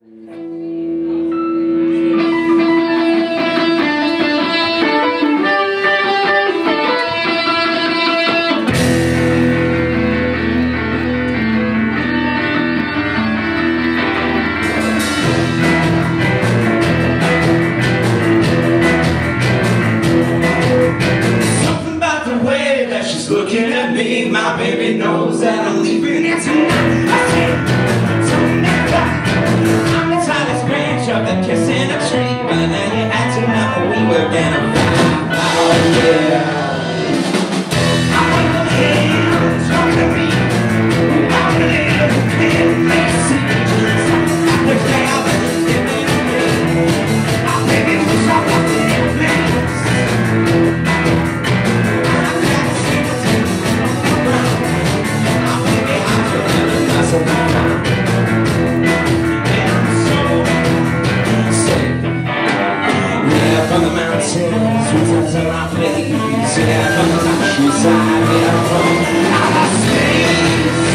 Looking at me, my baby knows that I'm leaving it tonight. I said, turn that back. I'm the tallest branch of the kiss in a tree, but now you're acting like we were gonna fly. Oh yeah. I want to hear talk to me. I want to live in message. The cloud that is giving me. My baby was all up in your place. From the mountains, we touch on our face. Yeah, from the countryside, yeah, from outer space.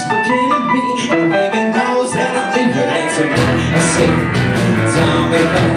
Baby knows that I'm leaving it tonight. I say, don't make